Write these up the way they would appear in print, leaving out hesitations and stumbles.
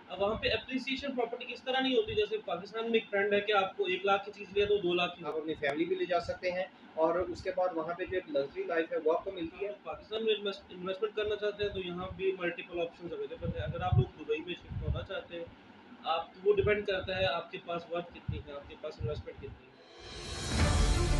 अब वहाँ पे एप्रिसिएशन प्रॉपर्टी की इस तरह नहीं होती जैसे पाकिस्तान में एक ट्रेंड है कि आपको 1 लाख की चीज़ लिया तो 2 लाख की आप हो। अपनी फैमिली भी ले जा सकते हैं और उसके बाद वहाँ पे जो एक लग्जरी लाइफ है वो आपको मिलती आप है। लोग पाकिस्तान में इन्वेस्टमेंट करना चाहते हैं तो यहाँ भी मल्टीपल ऑप्शंस अवेलेबल है। अगर आप लोग दुबई में शिफ्ट होना चाहते हैं, आप तो वो डिपेंड करता है आपके पास वर्थ कितनी है, आपके पास इन्वेस्टमेंट कितनी है।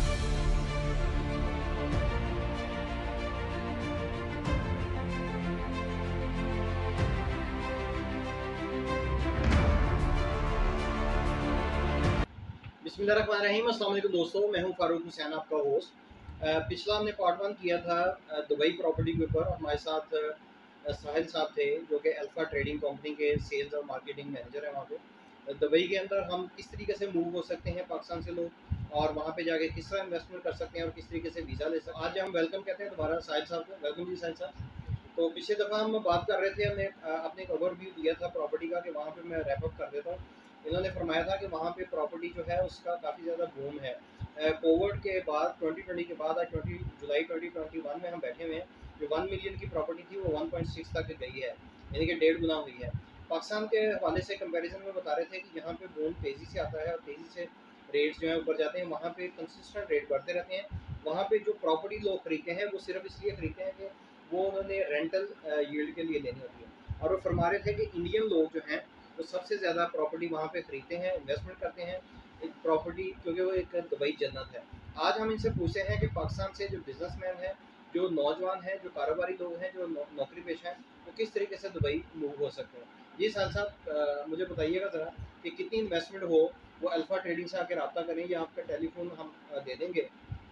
बिस्मिल्लाहिर्रहमानिर्रहीम, अस्सलाम वालेकुम दोस्तों, मैं हूं फारूक हुसैन, आपका होस्ट। पिछला हमने पार्ट 1 किया था दुबई प्रॉपर्टी के ऊपर। हमारे साथ साहिल साहब थे जो कि अल्फ़ा ट्रेडिंग कंपनी के सेल्स और मार्केटिंग मैनेजर हैं वहाँ पे। दुबई के अंदर हम किस तरीके से मूव हो सकते हैं पाकिस्तान से लोग, और वहाँ पे जाके किस तरह इन्वेस्टमेंट कर सकते हैं और किस तरीके से वीज़ा ले सकते हैं। आज हम वेलकम कहते हैं दोबारा साहिल साहब को। वेलकम जी साहिल साहब। तो पिछले दफ़ा हम बात कर रहे थे, हमने अपने एक ओवरव्यू दिया था प्रॉपर्टी का कि वहाँ पे मैं रैप अप कर देता हूँ। इन्होंने फरमाया था कि वहाँ पे प्रॉपर्टी जो है उसका काफ़ी ज़्यादा बूम है। कोविड के बाद 2020 के बाद आज 20 जुलाई 2021 में हम बैठे हुए हैं। जो 1 मिलियन की प्रॉपर्टी थी वो 1.6 तक गई है, यानी कि 1.5 गुना हुई है। पाकिस्तान के हवाले से कंपैरिजन में बता रहे थे कि यहाँ पे बूम तेज़ी से आता है और तेज़ी से रेट्स जो है ऊपर जाते हैं। वहाँ पे कंसिस्टेंट रेट बढ़ते रहते हैं। वहाँ पे जो प्रॉपर्टी लोग खरीदते हैं वो सिर्फ इसलिए खरीदते हैं कि वो उन्होंने रेंटल यील्ड के लिए लेनी होती है। और वो फरमा रहे थे कि इंडियन लोग जो हैं वो सबसे ज़्यादा प्रॉपर्टी वहाँ पे खरीदते हैं, इन्वेस्टमेंट करते हैं एक प्रॉपर्टी, क्योंकि वो एक दुबई जन्नत है। आज हम इनसे पूछते हैं कि पाकिस्तान से जो बिजनेसमैन है, जो नौजवान हैं, जो कारोबारी लोग हैं, जो नौकरी पेशा हैं, वो किस तरीके से दुबई मूव हो सकते हैं। जी साहब साहब, मुझे बताइएगा ज़रा कि कितनी इन्वेस्टमेंट हो वो अल्फ़ा ट्रेडिंग से आके रब्ता करें, या आपका टेलीफोन हम दे देंगे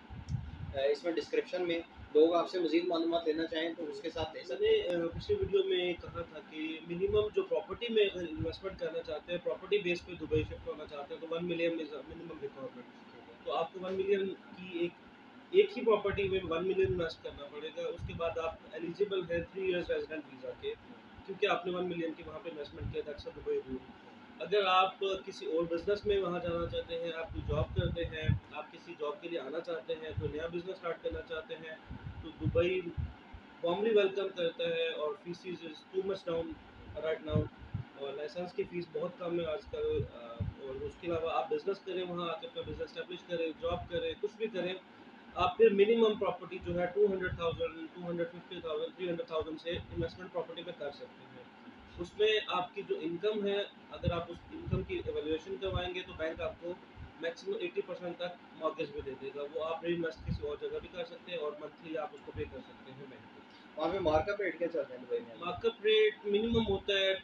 इसमें डिस्क्रिप्शन में। लोग आपसे मज़ीद मालूमात लेना चाहें तो उसके साथ ले सकते मैंने हैं। पिछले वीडियो में कहा था कि मिनिमम जो प्रॉपर्टी में अगर इन्वेस्टमेंट करना चाहते हैं, प्रॉपर्टी बेस पे दुबई शिफ्ट होना चाहते हैं तो 1 मिलियन इज़ मिनिमम रिक्वायरमेंट। तो आपको 1 मिलियन की एक ही प्रॉपर्टी में 1 मिलियन इन्वेस्ट करना पड़ेगा। उसके बाद आप एलिजिबल है 3 इयर्स रेजिडेंट वीज़ा के, क्योंकि आपने 1 मिलियन की वहाँ पे इन्वेस्टमेंट किया था। अक्सर दुबई रूल, अगर आप किसी और बिजनेस में वहाँ जाना चाहते हैं, आप कोई जॉब करते हैं, आप किसी जॉब के लिए आना चाहते हैं, कोई नया बिजनेस स्टार्ट करना चाहते हैं, तो दुबई वार्मली वेलकम करता है। और fees is too much down right now, और लाइसेंस की फ़ीस बहुत कम है आजकल। और उसके अलावा आप बिज़नेस करें, वहाँ आकर अपना बिज़नेस स्टैब्लिश करें, जॉब करें, कुछ भी करें, आप फिर मिनिमम प्रॉपर्टी जो है 200,000, 250,000, 300,000 से इन्वेस्टमेंट प्रॉपर्टी में कर सकते हैं। उसमें आपकी जो इनकम है, अगर आप उस इनकम की एवेल्यूएशन करवाएंगे तो बैंक आपको मैक्सिमम 80% तक मॉर्गेज भी दे देगा। वो आप इन्वेस्ट किसी और जगह भी कर सकते हैं और मंथली आप उसको पे कर सकते हैं बैंक को। वहाँ पे मार्कअप रेट क्या चल रहे हैं दुबई में? मार्कअप रेट मिनिमम होता है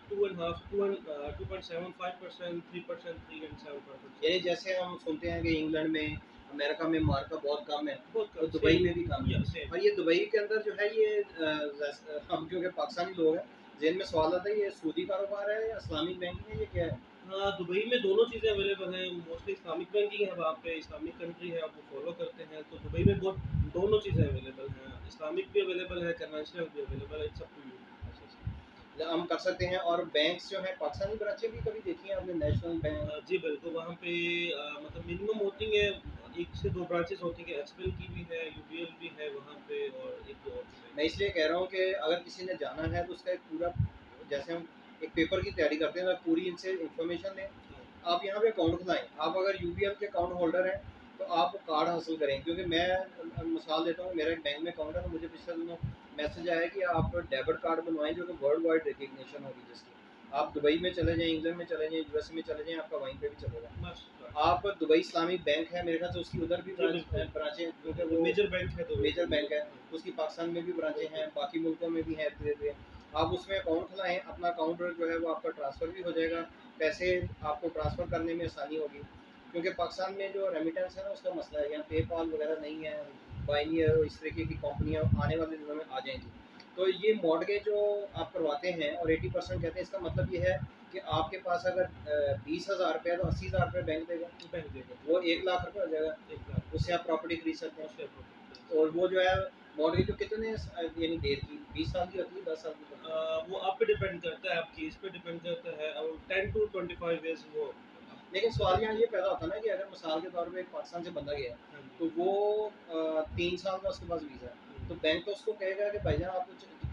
2.5 2.75%, 3%, 3 and 7%। यानी जैसे हम सुनते हैं कि इंग्लैंड में, अमेरिका में मार्कअप बहुत कम है, बहुत तो कम, दुबई सेम में भी कम है। या सेम। और ये दुबई के अंदर जो है ये हम क्योंकि पाकिस्तानी लोग हैं, जेल में सवाल आता है ये सूदी कारोबार है या इस्लामिक बैंकिंग है, ये क्या है? हाँ, दुबई में दोनों चीज़ें अवेलेबल हैं। मोस्टली इस्लामिक बैंकिंग है वहाँ पे, इस्लामिक कंट्री है, आप वो फॉलो करते हैं तो दुबई में बहुत दोनों चीज़ें अवेलेबल हैं। इस्लामिक भी अवेलेबल है, कन्वेंशनल भी अवेलेबल है, इट्स अप टू यू। हम कर सकते हैं। और बैंक्स जो हैं, पाकिस्तानी ब्रांचें भी कभी देखी हैं आपने? नेशनल बैंक, जी बिल्कुल, वहाँ पे मतलब मिनिमम होती है 1 से 2 ब्रांचेस होती हैं। एचबीएल की भी है, यूबीएल भी है वहाँ पे, और 1-2 और भी बैंक मैं इसलिए कह रहा हूँ कि अगर किसी ने जाना है तो उसका एक पूरा, जैसे हम एक पेपर की तैयारी करते हैं, तो पूरी इनसे इंफॉर्मेशन लें। हैं। आप यहाँ पे अकाउंट खुलाएं। आप अगर यूबीएल के अकाउंट होल्डर हैं तो आप कार्ड हासिल करें, क्योंकि मैं मिसाल देता हूँ, मेरा एक बैंक में अकाउंट है, तो मुझे पिछले दिनों मैसेज आया कि आप डेबिट कार्ड बनवाएं जो कि वर्ल्ड वाइड रिकग्निशन होगी जिसकी। आप दुबई में चले जाएँ, इंग्लैंड में चले जाएँ, यूएसए में चले जाएँ, आपका वहीं पे भी चलेगा। मस्त। आप दुबई इस्लामिक बैंक है मेरे ख्याल से, उसकी उधर भी जी बिल्कुल, ब्रांचें, क्योंकि वो वो मेजर बैंक है दुबई मेजर का। बैंक है, उसकी पाकिस्तान में भी ब्रांचें हैं, बाकी मुल्कों में भी हैं धीरे-धीरे। आप उसमें अकाउंट खुलाएँ, अपना अकाउंट जो है वो आपका ट्रांसफ़र भी हो जाएगा, पैसे आपको ट्रांसफ़र करने में आसानी होगी। क्योंकि पाकिस्तान में जो रेमिटेंस है ना उसका मसला है, यहाँ पेपाल वगैरह नहीं है, बायनियर इस तरीके की कंपनियाँ आने वाले दिनों में आ जाएँगी। तो ये मॉर्टगेज जो आप करवाते हैं और 80% कहते हैं, इसका मतलब ये है कि आपके पास अगर 20,000 रुपये है तो 80,000 रुपये बैंक देगा, बैंक देगा, वो 1 लाख रुपये हो जाएगा। 1 लाख उससे आप प्रॉपर्टी खरीद सकते हैं। उससे प्रॉपर्टी। और वो जो है मॉर्गेज तो कितने यानी देर की, 20 साल की होती है, 10 साल की होती है? वो आप पे डिपेंड करता है, आपकी इस पे डिपेंड करता है, और 10 टू 25 ईयर्स वो आपको लेकिन मिल सवाल यहाँ ये जाएगी। पैदा होता है ना कि अगर मिसाल के तौर पे एक पाकिस्तान से बंदा गया हाँ तो जी। वो 3 साल का उसके पास वीज़ा है, तो बैंक तो उसको कहेगा कि भाईजान आप तो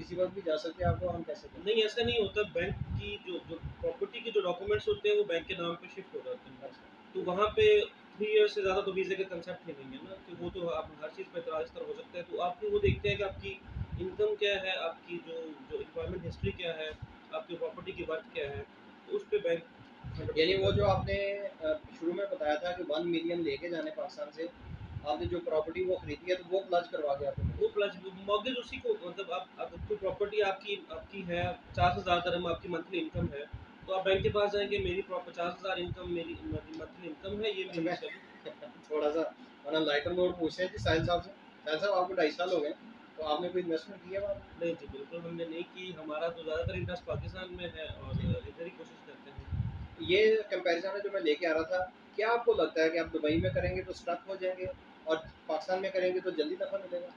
किसी वक्त भी जा सकते हैं आपको, हम कैसे करें? नहीं, ऐसा नहीं होता। बैंक की जो जो प्रॉपर्टी के जो डॉक्यूमेंट्स होते हैं वो बैंक के नाम पे शिफ्ट हो जाते हैं। अच्छा। तो वहाँ पे 3 ईयर से ज़्यादा तो वीज़े का कंसेप्ट ही नहीं है ना, कि वो तो आप हर चीज़ पे इतराज़ हो सकता है। तो आपको वो देखते हैं कि आपकी इनकम क्या है, आपकी जो जो एम्प्लॉयमेंट हिस्ट्री क्या है, आपकी प्रॉपर्टी की वर्थ क्या है, तो उस पे बैंक यानी 100% वो जो करता है। आपने शुरू में बताया था कि 1 मिलियन लेके जाने पाकिस्तान से, आपने जो प्रॉपर्टी वो खरीदी है तो वो प्लस करवा के आपको वो मिलेगी। प्लस मॉर्गेज उसी को, मतलब आप अगर कोई प्रॉपर्टी आपकी आपकी है, 50,000 dirham आपकी मंथली इनकम है, तो आप बैंक के पास जाएँगे, मेरी 50,000 इनकम मेरी मेरी मंथली इनकम है, ये अच्छा, मेरी मैं सैलरी। थोड़ा-सा वरना लाइटर नोट पूछते हैं जी साहिल साहब से। साहिल साहब, आपको 2.5 साल हो गए, तो आपने कोई इन्वेस्टमेंट की है वहाँ पे? नहीं जी, बिल्कुल हमने नहीं की, हमारा तो ज़्यादातर इंटरेस्ट पाकिस्तान में है और ठीक इधर ही कोशिश करते हैं। है। ये कंपैरिज़न है जो मैं लेके आ रहा था, क्या आपको लगता है कि आप दुबई में करेंगे तो स्टक हो जाएँगे और पाकिस्तान में करेंगे तो जल्दी नफ़ा मिलेगा?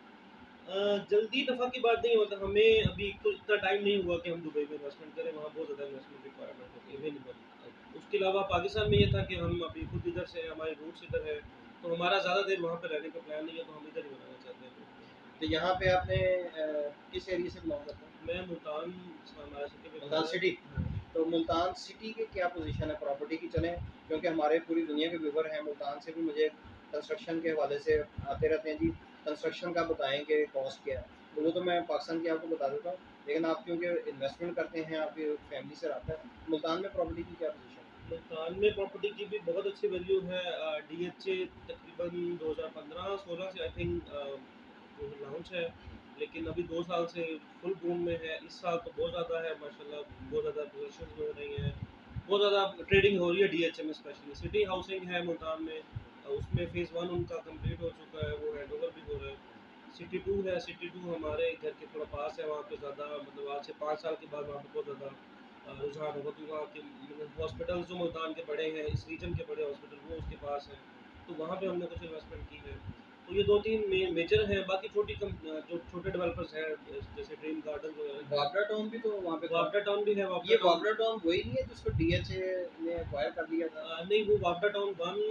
जल्दी नफ़ा की बात नहीं होता, हमें अभी तो इतना टाइम नहीं हुआ कि हम दुबई में इन्वेस्टमेंट करें, वहाँ बहुत ज़्यादा इन्वेस्टमेंट रिक्वायरमेंट होती है, मिनिमम। उसके अलावा पाकिस्तान में ये था कि हम अभी खुद इधर से हैं, हमारे रूट्स इधर है, तो हमारा ज़्यादा देर वहाँ पे रहने का प्लान नहीं है, तो हम इधर ही बनाना चाहते हैं। तो यहाँ पे आपने किस एरिया से बिलॉन्ग करते हैं? मैं मुल्तान, हमारा सिटी में मुल्तान घर है। सिटी। हाँ जी। तो मुल्तान सिटी की क्या पोजीशन है प्रॉपर्टी की? चलें, क्योंकि हमारे पूरी दुनिया के व्यूवर हैं, मुल्तान से भी मुझे कंस्ट्रक्शन के हवाले से आते रहते हैं जी, कंस्ट्रक्शन का बताएंगे कॉस्ट क्या है, तो वो तो मैं पाकिस्तान की आपको बता देता हूँ, लेकिन आप क्योंकि इन्वेस्टमेंट करते हैं, आपकी फैमिली से रहा है, मुल्तान में प्रॉपर्टी की क्या पोजीशन है? मुल्तान में प्रॉपर्टी की भी बहुत अच्छी वैल्यू है। डीएचए तकरीबन 2015-16 से आई थिंक वो लॉन्च है, लेकिन अभी 2 साल से फुल बूम में है। इस साल तो बहुत ज़्यादा है माशाल्लाह, बहुत ज़्यादा पोजीशन हो रही हैं, बहुत ज़्यादा ट्रेडिंग हो रही है डीएचए में। स्पेशली सिटी हाउसिंग है मुल्तान में, उसमें फेज़ 1 उनका कंप्लीट हो चुका है, वो हैंडओवर भी हो रहा है। सिटी 2 है, सिटी 2 हमारे घर के थोड़ा पास है, वहाँ पे ज़्यादा मतलब आज से 5 साल के बाद वहाँ पे बहुत ज़्यादा रुझान होगा, क्योंकि वहाँ के मतलब हॉस्पिटल्स जो मुल्तान के बड़े हैं, इस रीजन के बड़े हॉस्पिटल वो उसके पास हैं, तो वहाँ पे हमने कुछ इन्वेस्टमेंट की है। तो ये 2-3 मेजर हैं, बाकी छोटी जो छोटे डेवलपर्स हैं, जैसे ड्रीम गार्डन वगैरह हैं। वापडा टाउन भी तो वहाँ पे था। वापडा टाउन भी है, वापडा ये टाउन। वापडा टाउन वही नहीं है जिसको डीएचए ने एक्वायर कर लिया था? नहीं, वो वापडा टाउन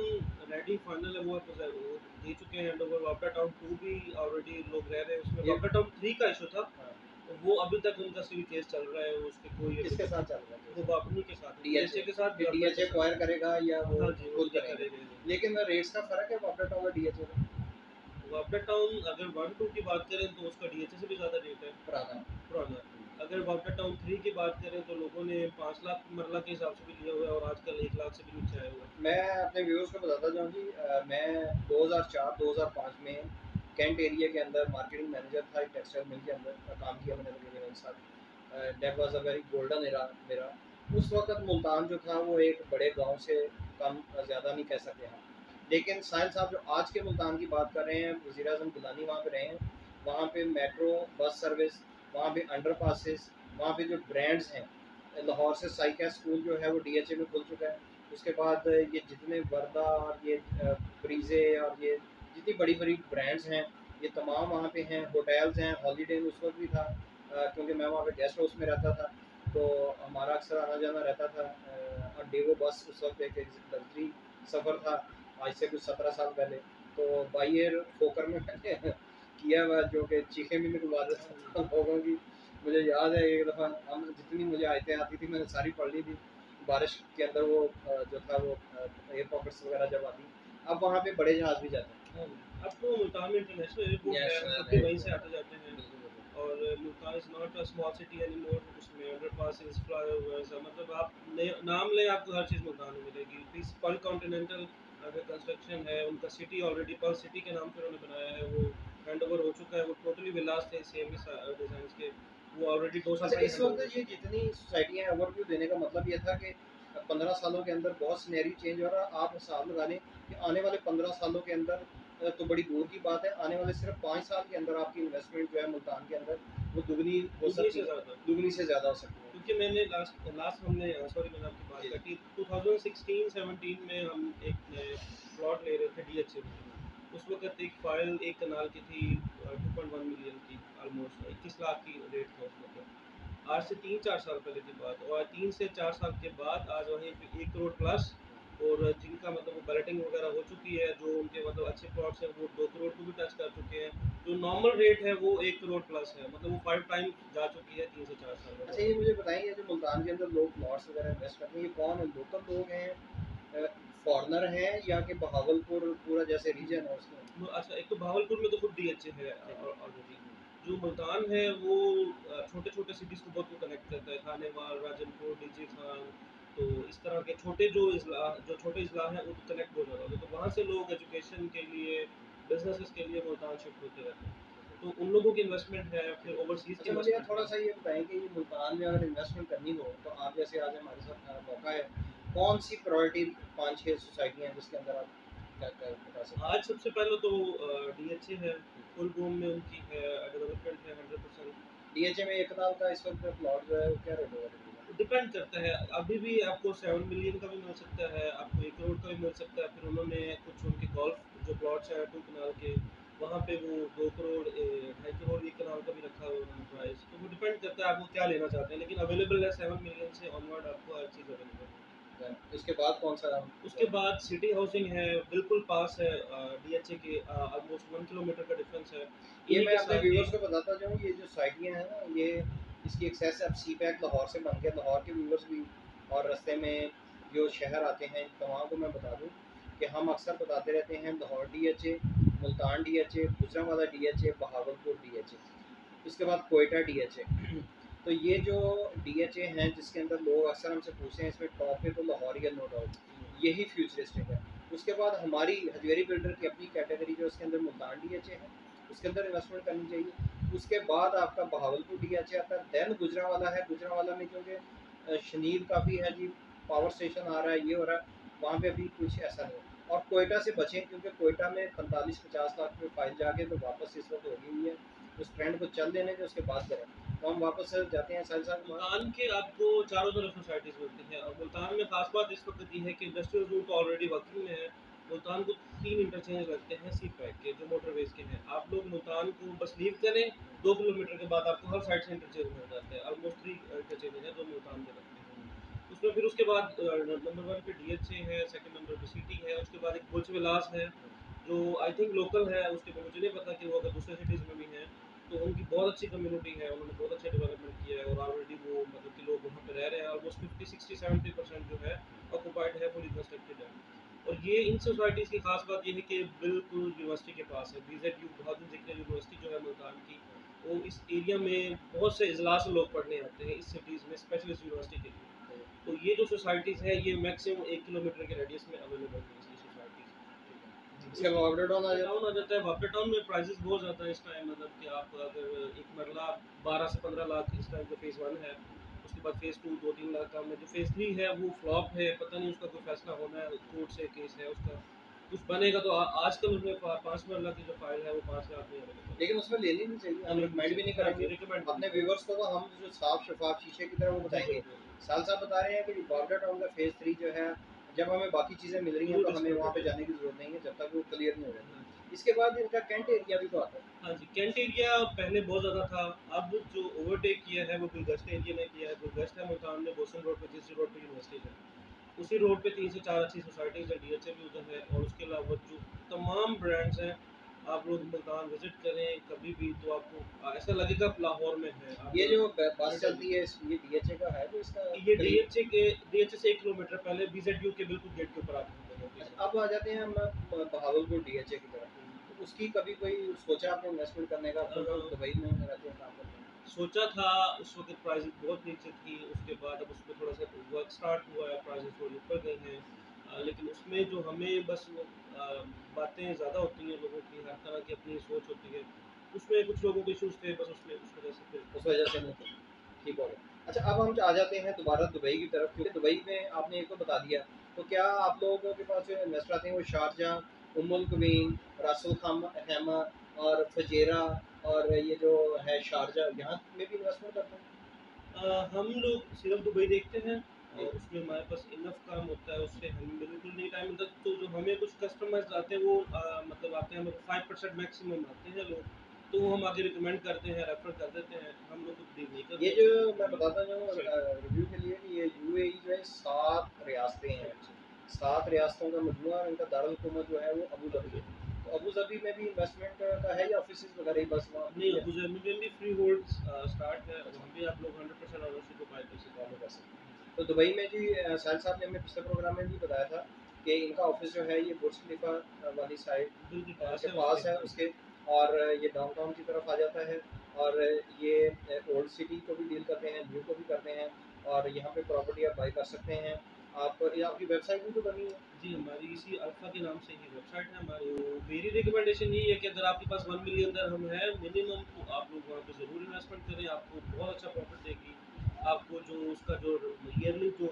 1 रेडी फाइनल है, वो दे चुके हैं हैंडओवर। वापडा टाउन 2 भी ऑलरेडी लोग रह रहे हैं उसमें। ये वापडा टाउन 3 का इशू था, हाँ, तो वो अभी तक उनका सिविल केस चल रहा है, उस पे कोई अभी किसके तक। साथ चल रहा है वो केस? वापनी के साथ, डीएचए, डीएचए के साथ, कि गवर्नमेंट डीएचए के एक्वायर साथ। करेगा या वो हाँ जी, वो खुद ये करेंगे? करेंगे। लेकिन रेट्स का फ़र्क है वापडा टाउन और डीएचए में? वापडा टाउन अगर 1-2 की बात करें तो उसका डीएचए से भी ज़्यादा रेट है, पुराना। पुराना। अगर वापडा टाउन 3 की बात करें तो लोगों ने 5 लाख मरला के हिसाब से भी लिया हुआ है, और आजकल 1 लाख से भी नीचे आया हुआ है। मैं अपने व्यूअर्स को बताता जाऊँ जी, मैं 2004-2005 में कैंट एरिया के अंदर मार्केटिंग मैनेजर था एक टेक्सटाइल मिल के अंदर, काम किया मैंने तकरीबन 1 साल। That was a very golden era मेरा। उस वक़्त मुल्तान जो था वो एक बड़े गाँव से कम ज़्यादा नहीं कह सकते हम। लेकिन साहिल साहब जो आज के मुल्तान की बात कर रहे हैं, वज़ीर आज़म गिलानी वहाँ पे रहे हैं, वहाँ पे मेट्रो, बस सर्विस, वहाँ पे अंडरपासेस, वहाँ पे जो ब्रांड्स हैं, लाहौर से साइका स्कूल जो है वो डीएचए में खुल चुका है। उसके बाद ये जितने वर्दा और ये ब्रीजे और ये जितनी बड़ी बड़ी ब्रांड्स हैं, ये तमाम वहाँ पे हैं। होटल्स हैं, हॉलीडे इन उस वक्त भी था, क्योंकि मैं वहाँ पे गेस्ट हाउस में रहता था, तो हमारा अक्सर आना जाना रहता था। और डेवो बस उस वक्त एक लग्जरी सफ़र था, आज से कुछ 17 साल पहले। तो बाई एयर फोकर में मैंने किया हुआ, जो कि चीखें भी निकलवा देता था लोगों की। मुझे याद है एक दफ़ा हम जितनी मुझे आयतें आती थी मैंने सारी पढ़ ली थी बारिश के अंदर। वो जो था वो एयर पॉकेट्स वगैरह जब आती, अब वहाँ पे बड़े जहाज़ भी जाते हैं। हाँ, अब तो मुल्तान में इंटरनेशनल एयरपोर्ट है, हम खुद नेशनल भी वहीं से एयरपोर्ट, आते-जाते हैं। बिल्कुल बिल्कुल। और Multan is not a small city anymore, उसमें अंडरपासेस, फ्लाईओवर्स, मतलब आप नाम लें आपको हर चीज़ मुल्तान में मिलेगी। पीस पर्ल कॉन्टिनेंटल अगर कंस्ट्रक्शन है, उनका सिटी ऑलरेडी पर्ल सिटी के नाम से उन्होंने बनाया है, वो हैंडओवर हो चुका है। वो टोटली विलास थे सेम ही डिज़ाइंस के, वो ऑलरेडी 2 साल अच्छा, पहले इस हैंडओवर वक्त हो ये चुके हैं। जितनी सोसाइटियाँ हैं, ओवरव्यू देने का मतलब ये था कि 15 सालों के अंदर बहुत सिनेरियो चेंज हो रहा है। आप हिसाब लगा लें कि आने वाले 15 सालों के अंदर, तो बड़ी दूर की बात है, आने वाले सिर्फ 5 साल के अंदर आपकी इन्वेस्टमेंट जो है मुल्तान के अंदर वो दुगनी हो दुगनी सकती से है, ज़्यादा। दुगनी से ज़्यादा हो सकती है। क्योंकि मैंने लास्ट लास्ट हमने सॉरी मैंने आपकी बात जी जी। काटी। 2016-17 में हम एक प्लॉट ले रहे थे डीएचए में। उस वक्त एक फाइल एक कनाल की थी 2.1 मिलियन की, ऑलमोस्ट 21 लाख की रेट था उस वक्त। आज से 3-4 साल पहले की बात, और 3 से 4 साल के बाद आज वहीं पे 1 करोड़ प्लस और जिनका मतलब वो बैलेटिंग वगैरह हो चुकी है, जो उनके मतलब अच्छे प्लॉट्स हैं वो 2 करोड़ को भी टच कर चुके हैं। जो नॉर्मल रेट है वो 1 करोड़ प्लस है, मतलब वो 5 टाइम्स जा चुकी है 3 से 4 साल में अच्छा, ये प्रॉपर्टी। मुझे बताएंगे जो मुल्तान के अंदर लोग प्लॉट्स वगैरह इन्वेस्ट करते हैं, ये कौन है? लोकल लोग हैं, फॉरेनर हैं, या कि बहावलपुर पूरा जैसे रीजन है उसके? अच्छा, एक तो भावलपुर में तो खुद डीएचए है ठीक ऑलरेडी। जो मुल्तान है वो छोटे-छोटे सिटीज़ को बहुत को कनेक्ट करता है, खानेवाल, राजनपुर, डीजे खान, तो इस तरह के छोटे जो छोटे इज़ला हैं वो कनेक्ट बहुत ज़्यादा होते हैं। तो वहाँ से लोग एजुकेशन के लिए, बिज़नेसेस के लिए मुल्तान शिफ्ट होते रहते हैं। तो उन लोगों की इन्वेस्टमेंट है, ठीक। फिर ओवरसीज़ की अच्छा, मुझे यार इन्वेस्टमेंट थोड़ा है। सा ये बताएं कि ये मुल्तान में अगर इन्वेस्टमेंट करनी हो तो आप जैसे आज हमारे साथ मौका है, कौन सी प्रायोरिटी 5-6 सोसाइटियाँ हैं जिसके अंदर आप क्या क्या बता सकते हैं? आज सबसे पहले तो डीएचए है, फुल बूम में उनकी है, डेवलपमेंट है 100%। डीएचए में एक कनाल का इस वक्त प्लॉट जो है वो क्या रेट होगा तकरीबन? डिपेंड करता है, अभी भी आपको 7 मिलियन का भी मिल सकता है, आपको 1 करोड़ का भी मिल सकता है। फिर उन्होंने कुछ उनके गोल्फ जो प्लॉट्स हैं 2 कनाल के, वहाँ पे वो 2 करोड़ 2.5 करोड़ 1 कनाल का भी रखा हुआ है उन्होंने प्राइस। तो वो डिपेंड करता है आपको क्या लेना चाहते हैं, लेकिन अवेलेबल है 7 मिलियन से ऑनवर्ड आपको हर चीज़ अवेलेबल है। Then इसके बाद कौन सा उसके बाद सिटी हाउसिंग है, बिल्कुल पास है डीएचए के, ऑलमोस्ट 1 किलोमीटर का डिफरेंस है। ये इन्हीं मैं के अपने साथ ही व्यूवर्स को बताता जाऊँ, ये जो सोसाइटियाँ हैं ना, ये इसकी एक्सेस अब सी पैक लाहौर से बन गया। लाहौर के व्यूवर्स भी और रास्ते में जो शहर आते हैं तमाम को मैं बता दूँ कि हम अक्सर बताते रहते हैं Lahore DHA, Multan DHA, Gujranwala DHA, Bahawalpur DHA, इसके बाद कोयटा डीएचए। तो ये जो डीएचए हैं जिसके अंदर लोग अक्सर हमसे पूछते हैं, इसमें टॉप पे तो लाहौर ही है, नो डाउट, यही फ्यूचरिस्टिक है। उसके बाद हमारी हजवेरी बिल्डर की अपनी कैटेगरी जो उसके अंदर मुल्तान डीएचए है, उसके अंदर इन्वेस्टमेंट करनी चाहिए। उसके बाद आपका बहावलपुर डीएचए आता है, दैन गुजरांवाला है। गुजरांवाला में क्योंकि शनीर काफ़ी है जी, पावर स्टेशन आ रहा है, ये हो रहा है, वहाँ पे अभी कुछ ऐसा नहीं है। और कोयटा से बचें क्योंकि कोयटा में 45-50 लाख रुपये फाइल जाके तो वापस इस वक्त हो गई हुई है। उस ट्रेंड को चल देने के उसके बाद करें। तो हम वापस जाते हैं साहिल साहब वहाँ। मुल्तान के आपको चारों तरफ सोसाइटीज़ मिलती हैं, और मुल्तान में खास बात इस वक्त ये है कि इंडस्ट्रियल रूट ऑलरेडी वर्किंग में है। मुल्तान को 3 इंटरचेंज लगते हैं सी पैक के, जो मोटरवेज के हैं। आप लोग मुल्तान को बस लीव करें, 2 किलोमीटर के बाद आपको हर साइड से इंटरचेंज मिल जाते हैं। ऑलमोस्ट 3 इंटरचेंज हैं जो मुल्तान में लगते हैं। उसमें फिर उसके बाद नंबर 1 पे डीएचए है, सेकंड नंबर पे सिटी है, उसके बाद एक बुर्ज विलास है, जो आई थिंक लोकल है। उसके मुझे नहीं पता कि वो अगर दूसरे सिटीज़ में भी है, तो उनकी बहुत अच्छी कम्युनिटी है, उन्होंने बहुत अच्छा डेवलपमेंट किया है, और ऑलरेडी वो मतलब कि लोग वहाँ पे रह रहे हैं। ऑलमोस्ट 50-60-70% जो है ऑक्यूपाइड है, फुली कंस्ट्रक्टेड है। और ये इन सोसाइटीज़ की खास बात ये है कि बिल्कुल यूनिवर्सिटी के पास है। बीजेडयू बहादुर ज़िक्र यूनिवर्सिटी जो है मुल्तान की, वो इस एरिया में बहुत से अजला से लोग पढ़ने आते हैं इस सिटीज़ में, स्पेशलिस्ट यूनिवर्सिटी के लिए। तो ये जो सोसाइटीज़ है ये मैक्सिमम 1 किलोमीटर के रेडियस में अवेलेबल है ये सोसाइटीज़। इसके उसके बाद अपडेट होना वापटा जाता टाउन आ जाता है। वापटा टाउन में प्राइसेस बहुत ज़्यादा है इस टाइम, मतलब कि आप अगर एक मरला 12 से 15 लाख इस टाइम, जो फेज़ 1 है। उसके बाद फेज़ 2 2-3 लाख का में, जो फेज़ 3 है वो फ्लॉप है, पता नहीं उसका कोई फैसला होना है, कोर्ट से केस है उसका। कुछ बनेगा तो आजकल उसमें 5 मरला की जो फाइल है वो 5 लाख में अवेलेबल लेकिन उसमें लेनी नहीं चाहिए, हम रिकमेंड भी नहीं है। हाँ जी, करेंगे। रिकमेंड अपने नहीं व्यूवर्स को तो हम जो साफ शफाफ शीशे की तरह वो जी, बताएंगे। बिल्कुल। साल साहब बता रहे हैं कि बावड़ा टाउन का फेज़ 3 जो है, जब हमें बाकी चीज़ें मिल रही हैं ज़रूर तो हमें डिस्कस वहाँ पे करें। जाने की ज़रूरत नहीं है जब तक वो क्लियर नहीं हो जाता। हाँ जी। इसके बाद इनका कैंट एरिया भी तो आता है। हाँ जी, कैंट एरिया पहले बहुत ज़्यादा था। अब जो ओवरटेक किया है वो गुलदस्त एरिया ने किया है। गुलदस्त है मुल्तान में, बोसन रोड पे, जिस रोड पे यूनिवर्सिटीज़ है। उसी रोड पे 3 से 4 अच्छी सोसाइटीज़ है, डीएचए भी उधर है, और उसके अलावा जो तमाम ब्रांड्स हैं, आप लोग मुल्तान विज़िट करें कभी भी तो आपको ऐसा लगेगा आप लाहौर में हैं। आप ये जो एनी बस टाइम चलती है ये डीएचए का है तो इसका ये करीब। डीएचए से 1 किलोमीटर पहले बीजेडयू के बिल्कुल गेट के ऊपर आके हम लोग ऑफिस अच्छा, अब आ जाते हैं हम बहावलपुर डीएचए की तरफ। है। तो उसकी कभी कोई सोचा आपने इन्वेस्टमेंट करने का? आप तो दुबई में रहते हैं, काम करते हैं। सोचा था, उस वक़्त प्राइसेज़ बहुत नीचे थी, उसके बाद अब उसमें थोड़ा-सा वर्क स्टार्ट हुआ है, प्राइसेज़ थोड़ी ऊपर गई हैं। लेकिन उसमें जो हमें बस वो बातें ज़्यादा होती हैं लोगों की, हर तरह की अपनी सोच होती है। उसमें कुछ लोगों के इश्यूज़ थे, बस उसमें उस वजह से फिर उस वजह से नहीं था। ठीक हो गया। अच्छा, अब हम आ जाते हैं दोबारा दुबई की तरफ, क्योंकि दुबई में आपने एक तो बता दिया। तो क्या आप लोगों के पास जो इन्वेस्टर आते हैं वो शारजाह, उम्मुल क्वीन, रासल खैमा और फजेरा और ये जो है शारजाह, यहाँ में भी इन्वेस्टमेंट करते हैं? हम लोग सिर्फ दुबई देखते हैं, जी। और उसमें हमारे पास इनफ काम होता है, उससे हमें बिल्कुल नहीं टाइम मिलता। तो जो हमें कुछ कस्टमर्स आते हैं वो मतलब आते हैं, हमें 5% मैक्सिमम आते हैं लोग, तो वो हम आगे रिकमेंड करते हैं, रेफर कर देते हैं, हम लोग खुद डील नहीं ये करते जो उसमें। मैं बताता जाऊँ जी रिव्यू के लिए कि ये यूएई जो है 7 रियासतें जी हैं। जी 7 रियासतों का मजमूआ और इनका दारुल हुकूमत जो है वो अबू धाबी है। तो अबू धाबी में भी इन्वेस्टमेंट का है या ऑफिसेज़ वगैरह ही बस वहाँ नहीं, पे है? अबू धाबी में भी फ्री होल्ड स्टार्ट है, वहाँ भी आप लोग 100% ओनरशिप को बाय कर सकते फॉलो हैं। कर सकते हैं। तो दुबई में जी साहिल साहब ने हमें पिछले प्रोग्राम में भी बताया था कि इनका ऑफिस जो है ये बुर्ज खलीफा वाली साइड बिल्कुल पास के है पास उसके। है उसके, और ये डाउनटाउन की तरफ आ जाता है, और ये ओल्ड सिटी को भी डील करते हैं, न्यू को भी करते हैं, और यहाँ पे प्रॉपर्टी आप बाई कर सकते हैं। आप ये आपकी वेबसाइट भी तो बनी है? जी, हमारी इसी अल्फ़ा के नाम से ही वेबसाइट है हमारी। तो मेरी रिकमेंडेशन यही है कि अगर आपके पास 1 मिलियन दिरहम है मिनिमम, तो आप लोग वहाँ पे ज़रूर इन्वेस्टमेंट करें, आपको बहुत अच्छा प्रॉफ़िट देगी। आपको जो उसका जो ईयरली जो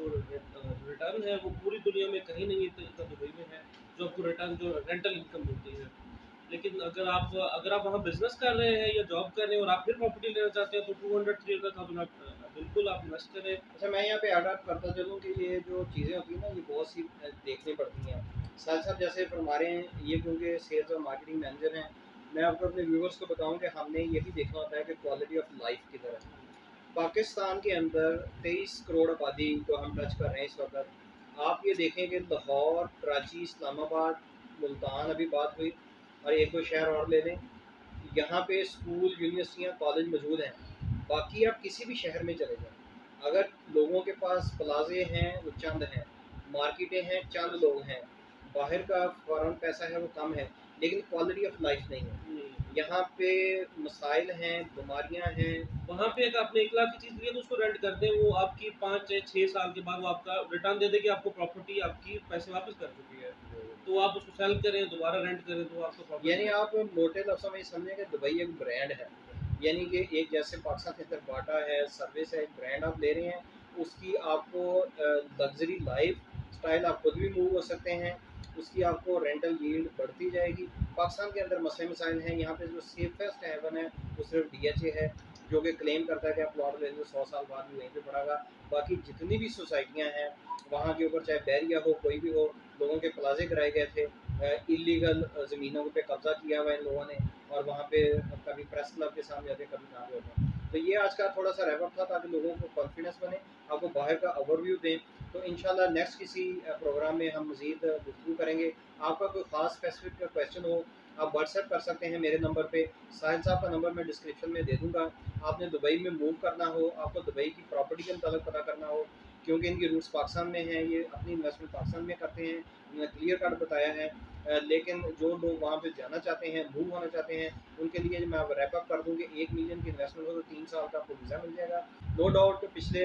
रिटर्न है वो पूरी दुनिया में कहीं नहीं इतना इतना दुबई में है, जो आपको रिटर्न जो रेंटल इनकम मिलती है। लेकिन अगर आप वहाँ बिज़नेस कर रहे हैं या जॉब कर रहे हैं और आप फिर प्रॉपर्टी लेना चाहते हैं तो 200-300,000 आप बिल्कुल आप इन्वेस्ट करें। अच्छा, मैं यहाँ पे ऐड अप करता चलूँ कि ये जो चीज़ें होती हैं ना ये बहुत सी देखनी पड़ती हैं। साथ साथ जैसे फरमा रहे हैं ये, क्योंकि सेल्स और मार्केटिंग मैनेजर हैं, मैं आपको अपने व्यूवर्स को बताऊँ कि हमने ये भी देखना होता है कि क्वालिटी ऑफ लाइफ किधर है। पाकिस्तान के अंदर 23 करोड़ आबादी को हम टच कर रहे हैं इस वक्त। आप ये देखें कि लाहौर, कराची, इस्लामाबाद, मुल्तान अभी बात हुई, और एक दो शहर और ले लें, यहाँ पे स्कूल, यूनिवर्सिटियाँ, कॉलेज मौजूद हैं। बाकी आप किसी भी शहर में चले जाएँ, अगर लोगों के पास प्लाजे हैं वो चंद हैं, मार्केटें हैं चंद लोग हैं, बाहर का फ़ौरन पैसा है वो कम है, लेकिन क्वालिटी ऑफ लाइफ नहीं है। नहीं, यहाँ पे मसाइल हैं, बीमारियाँ हैं। वहाँ पे अगर आपने 1 लाख की चीज़ ली है तो उसको रेंट कर दें, वो आपकी 5 या 6 साल के बाद वो आपका रिटर्न दे देगी, आपको प्रॉपर्टी आपकी पैसे वापस कर चुकी है। तो आप उसको सेल करें, दोबारा रेंट करें तो आपको प्रॉफ़िट यानी मिलेगा। आप मोटे लफ्ज़ों में ये समझें कि दुबई एक ब्रांड है। यानी कि एक जैसे पाकिस्तान के अंदर बाटा है, सर्विस है, एक ब्रांड आप ले रहे हैं, उसकी आपको लग्ज़री लाइफ़ स्टाइल आप खुद भी मूव हो सकते हैं, उसकी आपको रेंटल यील्ड बढ़ती जाएगी। पाकिस्तान के अंदर मसले मसाइल हैं, यहाँ पे जो सेफेस्ट हेवन है, वो सिर्फ डीएचए है, जो कि क्लेम करता है कि आप प्लॉट लेंगे 100 साल बाद भी वहीं पे पड़ेगा। बाकी जितनी भी सोसाइटियाँ हैं, वहाँ के ऊपर चाहे बैरिया हो, कोई भी हो, लोगों के प्लाज़े कराए गए थे, इलीगल ज़मीनों पे कब्ज़ा किया हुआ है इन लोगों ने, और वहाँ पे कभी प्रेस क्लब के सामने होते, कभी कहाँ पे होते हैं। तो ये आज का थोड़ा सा रैप अप था, ताकि लोगों को कॉन्फिडेंस बने, आपको बाहर का ओवरव्यू दें। तो इंशाल्लाह नेक्स्ट किसी प्रोग्राम में हम मज़ीद गुफ्तगू करेंगे। आपका कोई ख़ास स्पेसिफिक क्वेश्चन हो, आप व्हाट्सएप कर सकते हैं मेरे नंबर पे। साहिल साहब का नंबर मैं डिस्क्रिप्शन में दे दूँगा। आपने दुबई में मूव करना हो, आपको दुबई की प्रॉपर्टी के मतलब पता करना हो, क्योंकि इनकी रूट्स पाकिस्तान में हैं, ये अपनी इन्वेस्टमेंट पाकिस्तान में करते हैं, उन्होंने क्लियर कट बताया है। लेकिन जो लोग वहाँ पे जाना चाहते हैं, मूव होना चाहते हैं, उनके लिए मैं अब रैप अप कर दूँ कि 1 मिलियन की इन्वेस्टमेंट हो तो 3 साल का आपको वीज़ा मिल जाएगा। नो डाउट पिछले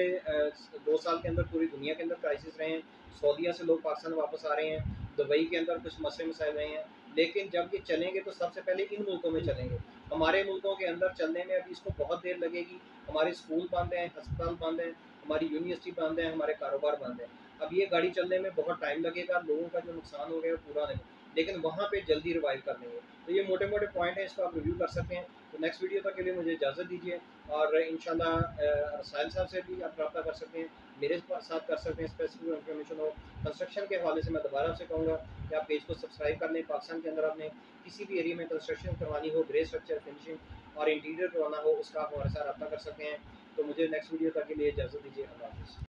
2 साल के अंदर पूरी दुनिया के अंदर क्राइसिस रहे हैं, सऊदीया से लोग पाकिस्तान वापस आ रहे हैं, दुबई के अंदर कुछ मसले मसाइल रहे हैं, लेकिन जब ये चलेंगे तो सबसे पहले इन मुल्कों में चलेंगे। हमारे मुल्कों के अंदर चलने में अभी इसको बहुत देर लगेगी। हमारे स्कूल बंद हैं, अस्पताल बंद हैं, हमारी यूनिवर्सिटी बंद है, हमारे कारोबार बंद हैं। अब ये गाड़ी चलने में बहुत टाइम लगेगा, लोगों का जो नुकसान हो गया वो पूरा नहीं, लेकिन वहाँ पे जल्दी रिवाइव कर लेंगे। तो ये मोटे मोटे पॉइंट हैं, इसको आप रिव्यू कर सकते हैं। तो नेक्स्ट वीडियो तक के लिए मुझे इजाज़त दीजिए, और इंशाल्लाह साहिल साहब से भी आप रब्ता कर सकते हैं, मेरे साथ कर सकते हैं। स्पेसिफिक इन्फॉर्मेशन हो कंस्ट्रक्शन के हवाले से, मैं दोबारा आपसे कहूँगा कि आप पेज को सब्सक्राइब कर लें। पाकिस्तान के अंदर आपने किसी भी एरिया में कंस्ट्रक्शन करवानी हो, ग्रे स्ट्रक्चर, फिनिशिंग और इंटीरियर करवाना हो, उसका आप हमारे साथ रब्ता कर सकते हैं। तो मुझे नेक्स्ट वीडियो तक के लिए इजाज़त दीजिए। अल्लाह हाफ़िज़।